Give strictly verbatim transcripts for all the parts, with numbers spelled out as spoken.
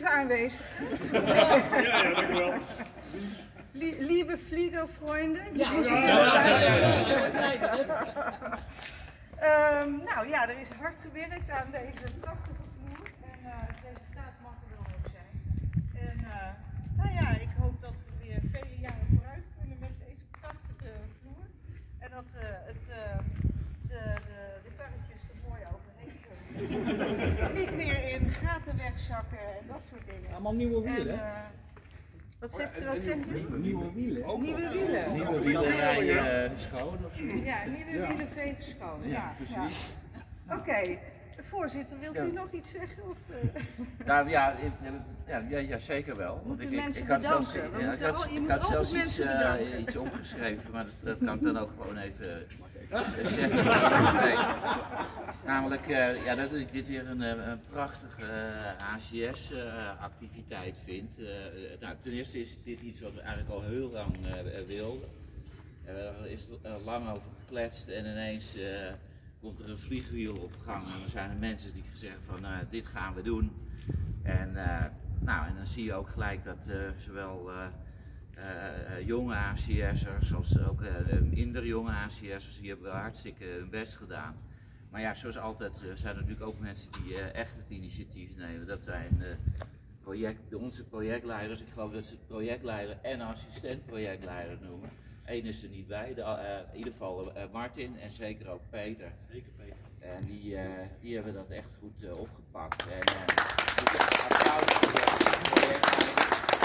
Lieve aanwezigen. Ja, ja, dankjewel. Lieve Fliegerfreunde. Ja, ja, ja, ja, ja. Um, nou ja, er is hard gewerkt aan deze prachtige vloer. En uh, het resultaat mag er wel ook zijn. En uh, nou ja, ik hoop dat we weer vele jaren vooruit kunnen met deze prachtige vloer. En dat uh, het, uh, de, de, de karretjes er mooi overheen kunnen. Niet meer in gaten wegzakken en dat soort dingen. Allemaal nieuwe wielen. En, uh, wat zegt u? Wat zegt u? Nieuwe wielen. Ook nieuwe wielen. Nieuwe wielen rijden schoon of zoiets? Ja, nieuwe ja. wielen vegen schoon. Ja, ja precies. Ja. Oké, okay. Voorzitter, wilt u ja. nog iets zeggen? Of, uh? Nou ja, ja, ja, ja, zeker wel. Moeten Want ik, mensen ik had bedanken? zelfs, We ja, ik had, al, ik had zelfs iets, uh, iets opgeschreven, maar dat, dat kan ik dan ook gewoon even uh, zeggen. Namelijk uh, ja, dat ik dit weer een, een prachtige uh, A C S-activiteit uh, vind. Uh, nou, ten eerste is dit iets wat we eigenlijk al heel lang uh, wilden. Uh, er is uh, lang over gekletst en ineens uh, komt er een vliegwiel op gang. En er zijn er mensen die zeggen van uh, dit gaan we doen. En, uh, nou, en dan zie je ook gelijk dat uh, zowel uh, uh, uh, jonge A C S'ers als ook uh, minder jonge A C S'ers, die hebben wel hartstikke hun best gedaan. Maar ja, zoals altijd uh, zijn er natuurlijk ook mensen die uh, echt het initiatief nemen. Dat zijn uh, project, onze projectleiders. Ik geloof dat ze het projectleider en assistent projectleider noemen. Eén is er niet bij, de, uh, in ieder geval uh, Martin en zeker ook Peter. Zeker Peter. En die, uh, die hebben dat echt goed uh, opgepakt. En uh, dus applaus voor de projectleider.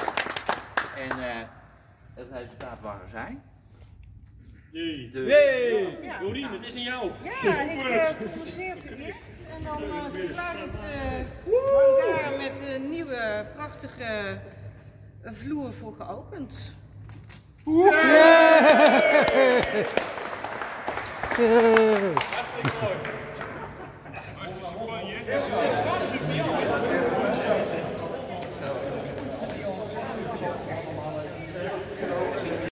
En uh, het resultaat mag er zijn. Jee. Dus, Jee. Ja. Dorien, het is aan jou. Ja, ik uh, voel me zeer vereerd. En dan uh, verklaar ik uh, daar met een nieuwe prachtige vloer voor geopend. Yeah. Hartstikke mooi. Hartstikke mooi, hè?